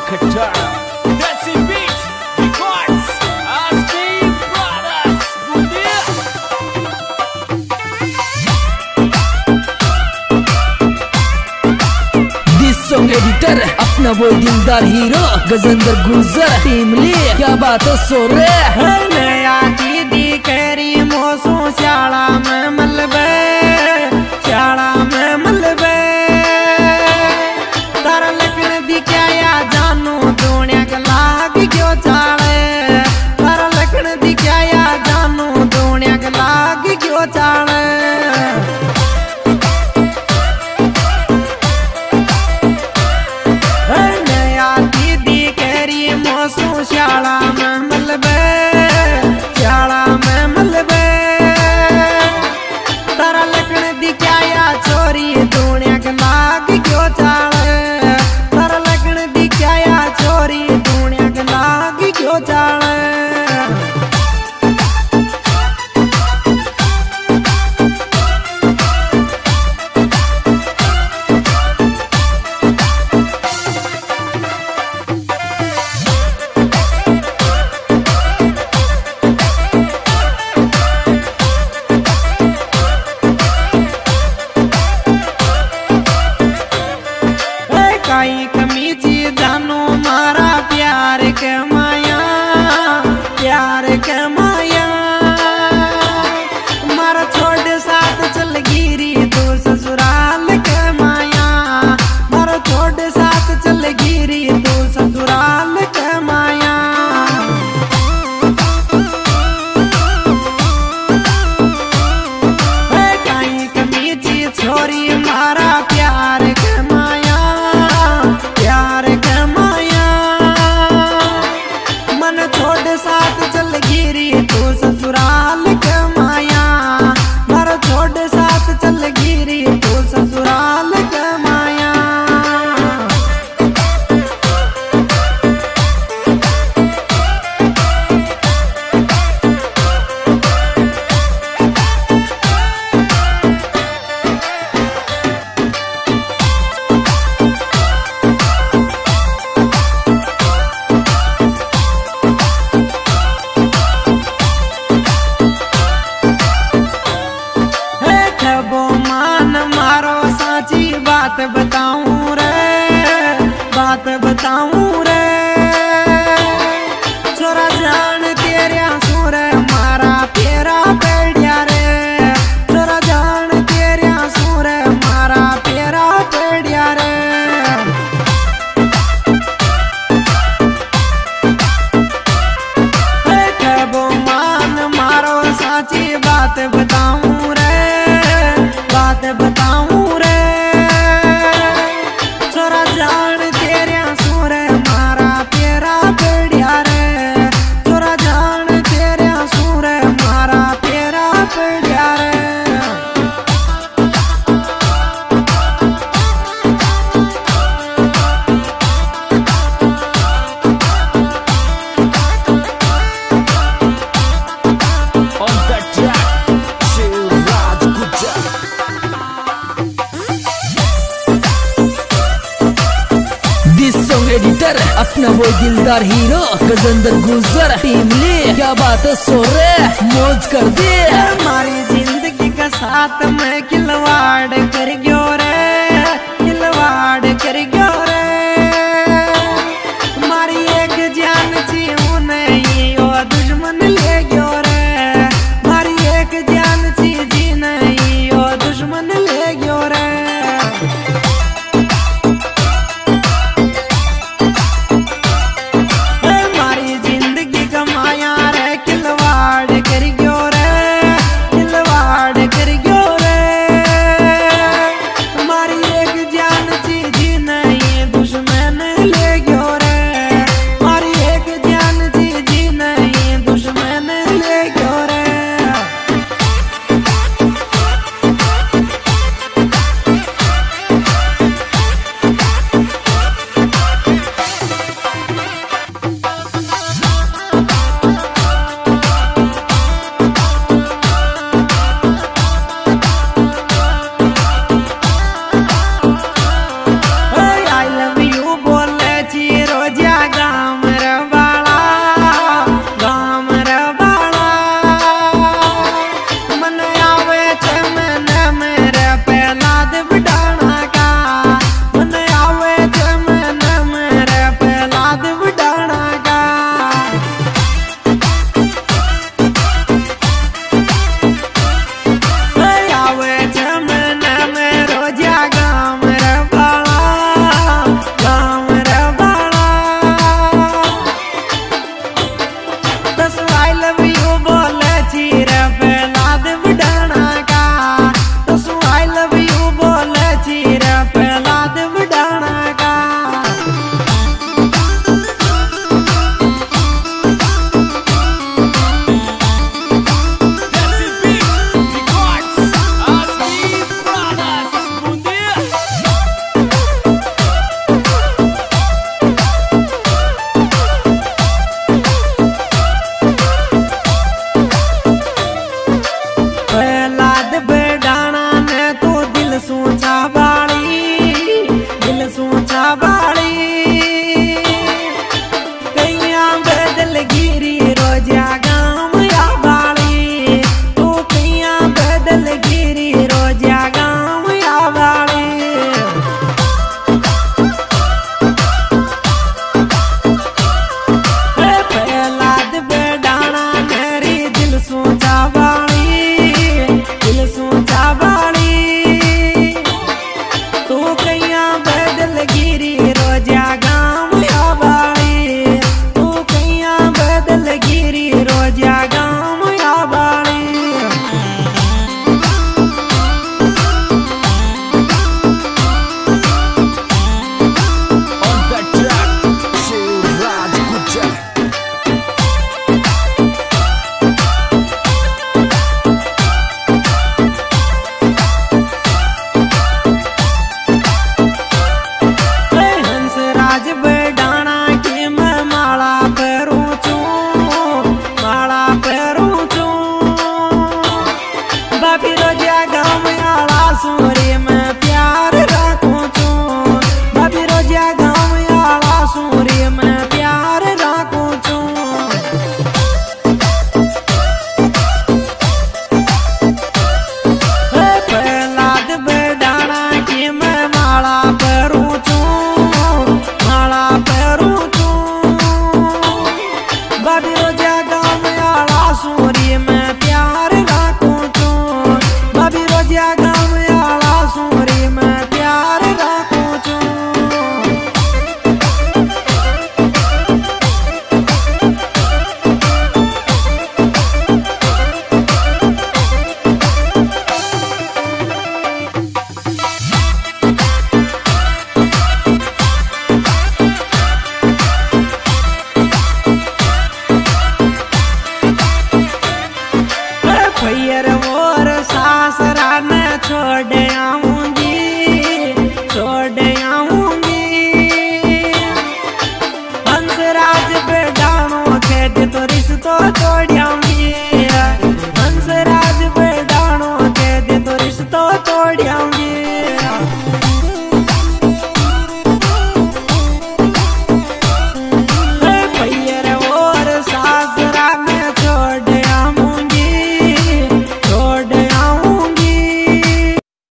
खट्टाड़ा देसी beat records RC brothers बुंदिया। This song editor अपना वो दिलदार हीरो गजेंद्र गुजर टीम ले क्या बात है सो रे नया दीदी करी मोसू श्याला में मलबे श्याला में मलबे तारा लकन दी क्या या जानू दुनिया का लाग क्यों चाले तारा लकन दी क्या या जानू दुनिया का लाग क्यों चाले नया दीदी करी मोसू श्याला में मलबे श्याला में मलबे तारा लकन दी क्या या छोरी दुनिया का लाग क्यों चाले तारा लकन दी क्या या छोरी दुनिया का लाग क्यों चाले काई कमीजी जानो मारा प्यार के माया प्यार के माया मारा छोड़ साथ चल गिरी तू ससुराल के माया मारा छोड़ साथ चल गिरी तू ससुराल के माया काई कमीजी छोरी मारा प्यार के माया प्यार के माया मन छोड़ साथ चल गिरी तू ससुराल के माया मर छोड़ साथ चल गिरी तू ससुराल के माया बात बताऊं रे बात बताऊं रे छोरा जान तेरा सुर मारा तेरा पेड़िया रे छोरा जान तेरा सुर मारा तेरा पेड़िया रे कबो मान मारो साची बात बताऊं रे बात बताऊं रे जान तेरा सुर मारा तेरा पेड़िया रे छोरा जान तेरा सुर मारा तेरा पेड़िया रे on the track शिवराज गुजर। सॉन्ग एडिटर अपना वो दिलदार हीरो गजेंद्र गुजर टीम ले क्या बात है सो रे मौज कर दे हमारी जिंदगी का साथ में खिलवाड़ कर गयो रे खिलवाड़